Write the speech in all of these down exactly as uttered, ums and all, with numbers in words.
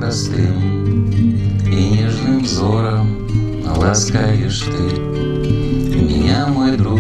простым и нежным взором ласкаешь ты меня, мой друг,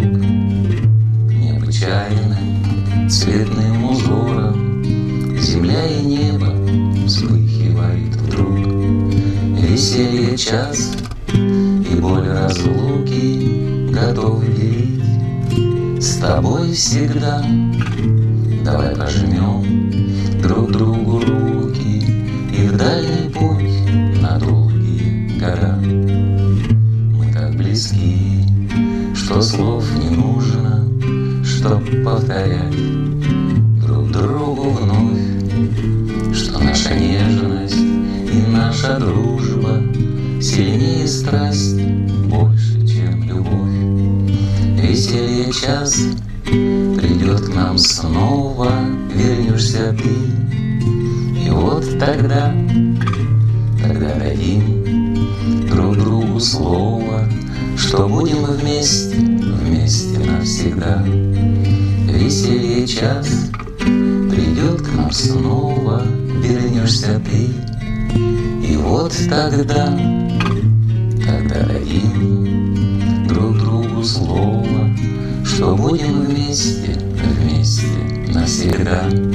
необычайным цветным узором. Земля и небо вспыхивает вдруг, веселье час и боль разлуки готовы делить с тобой всегда. Давай пожмем друг другу руки и в дальний путь на долгие года. Мы так близки, что слов не нужно, чтоб повторять друг другу вновь, что наша нежность и наша дружба сильнее страсть, больше, чем любовь. Веселье час придет к нам снова, вернешься ты, и вот тогда, тогда дадим друг другу слово, что будем мы вместе, вместе навсегда. Веселье час придет к нам снова, вернешься ты, и вот тогда, тогда дадим друг другу слово, что будем вместе, вместе навсегда.